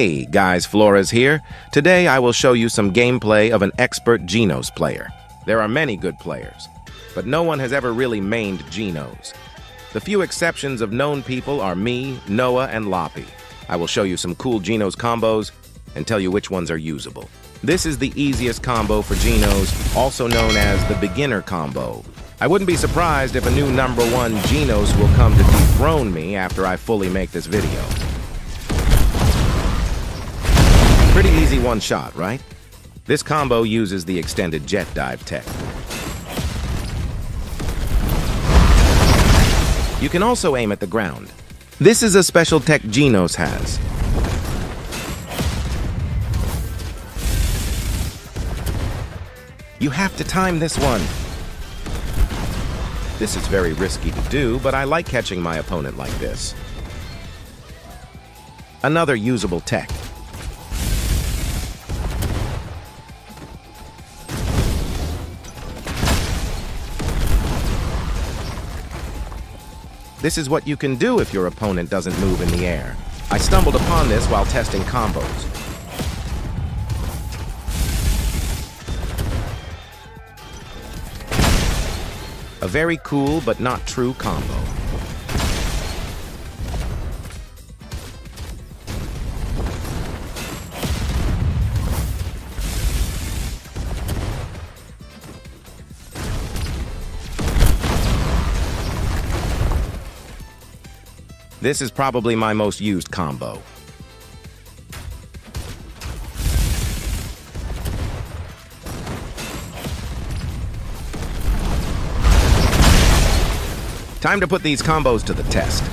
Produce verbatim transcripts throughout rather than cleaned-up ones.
Hey guys, Floriz here. Today I will show you some gameplay of an expert Genos player. There are many good players, but no one has ever really mained Genos. The few exceptions of known people are me, Noah, and Loppy. I will show you some cool Genos combos and tell you which ones are usable. This is the easiest combo for Genos, also known as the beginner combo. I wouldn't be surprised if a new number one Genos will come to dethrone me after I fully make this video. Pretty easy one shot, right? This combo uses the extended jet dive tech. You can also aim at the ground. This is a special tech Genos has. You have to time this one. This is very risky to do, but I like catching my opponent like this. Another usable tech. This is what you can do if your opponent doesn't move in the air. I stumbled upon this while testing combos. A very cool but not true combo. This is probably my most used combo. Time to put these combos to the test.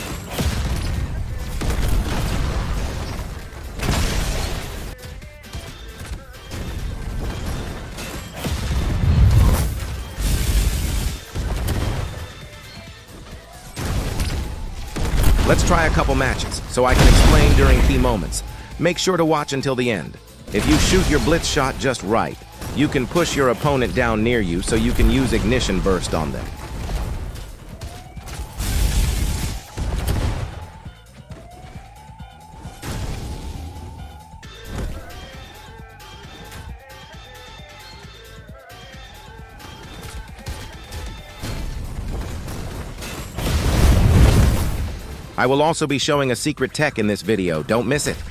Let's try a couple matches, so I can explain during key moments. Make sure to watch until the end. If you shoot your blitz shot just right, you can push your opponent down near you so you can use ignition burst on them. I will also be showing a secret tech in this video. Don't miss it.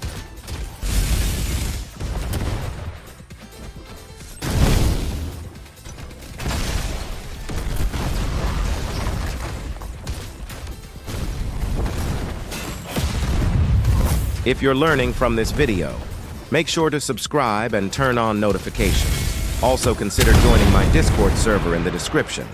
If you're learning from this video, make sure to subscribe and turn on notifications. Also consider joining my Discord server in the description.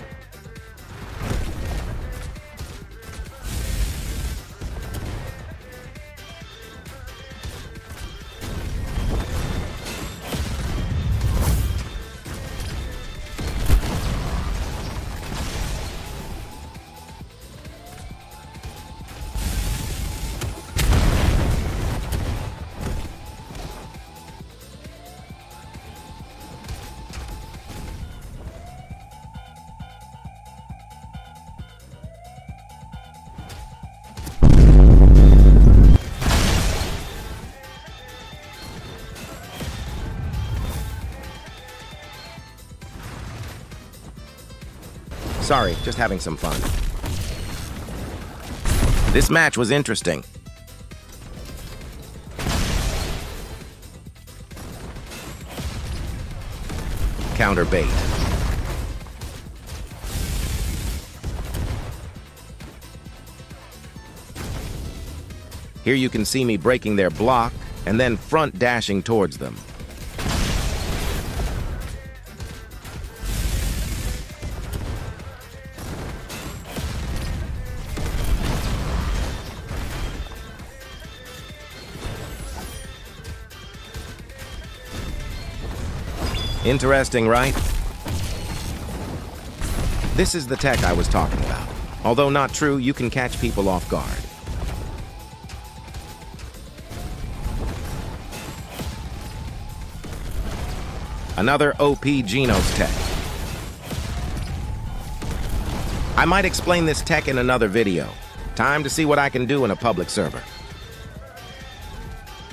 Sorry, just having some fun. This match was interesting. Counter bait. Here you can see me breaking their block and then front dashing towards them. Interesting, right? This is the tech I was talking about. Although not true, you can catch people off guard. Another O P Genos tech. I might explain this tech in another video. Time to see what I can do in a public server.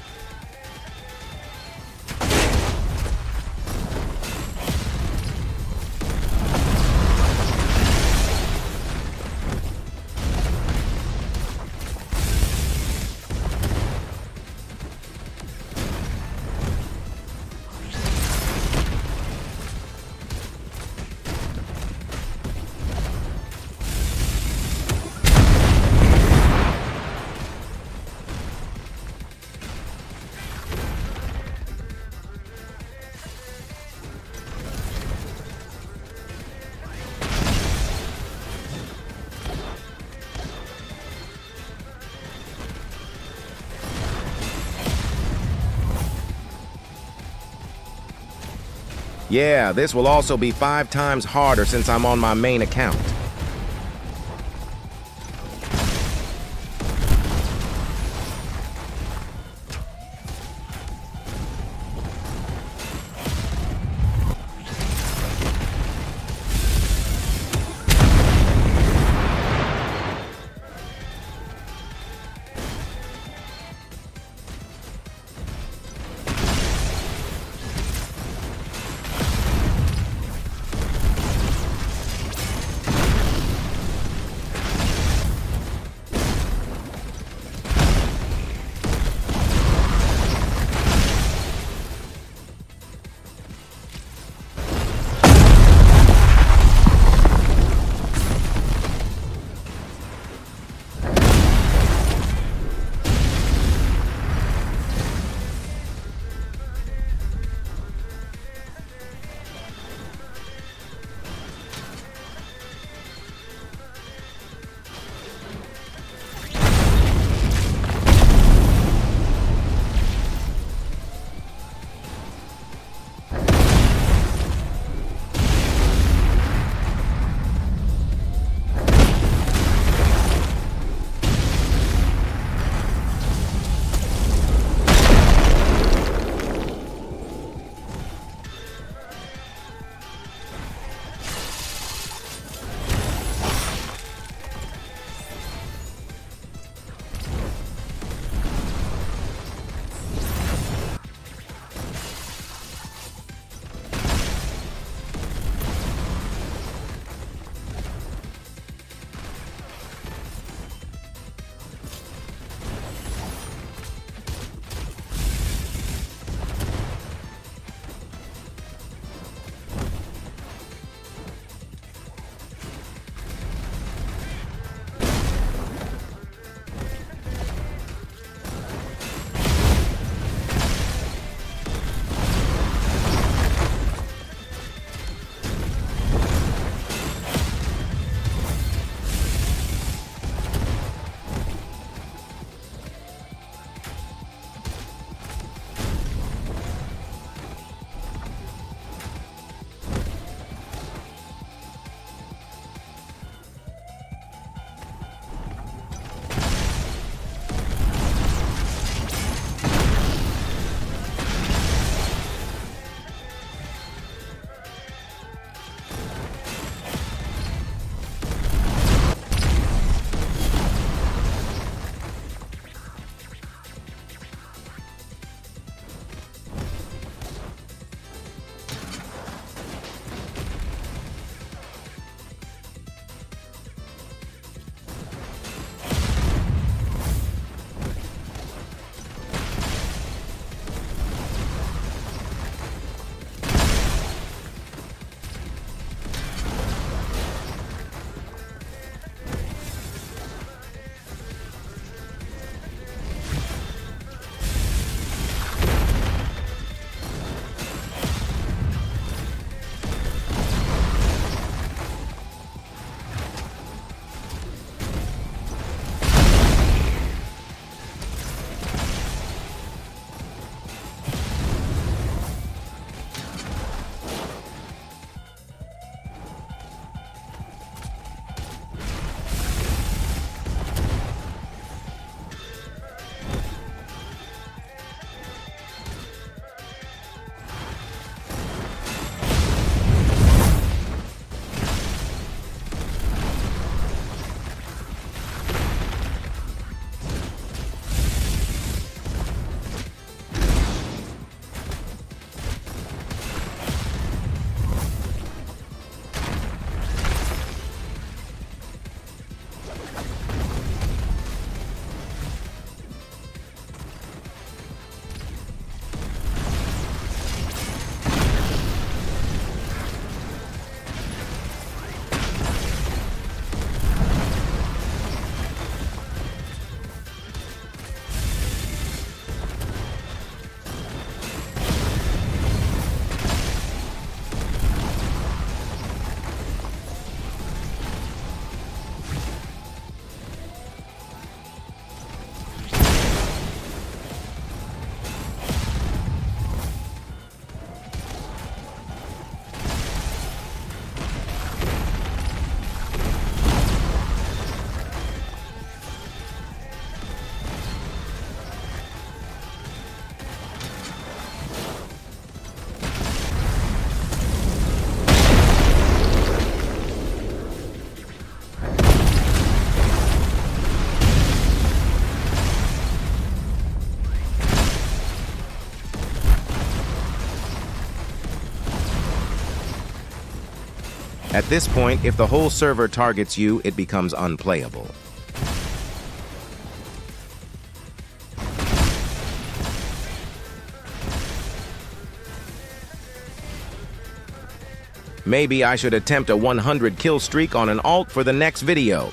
Yeah, this will also be five times harder since I'm on my main account. At this point, if the whole server targets you, it becomes unplayable. Maybe I should attempt a one hundred kill streak on an alt for the next video.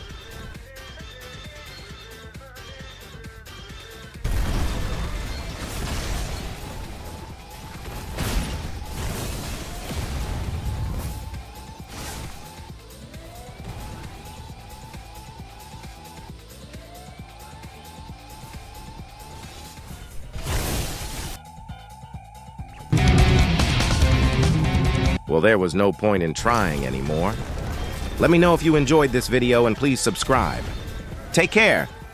Well, there was no point in trying anymore. Let me know if you enjoyed this video and please subscribe. Take care!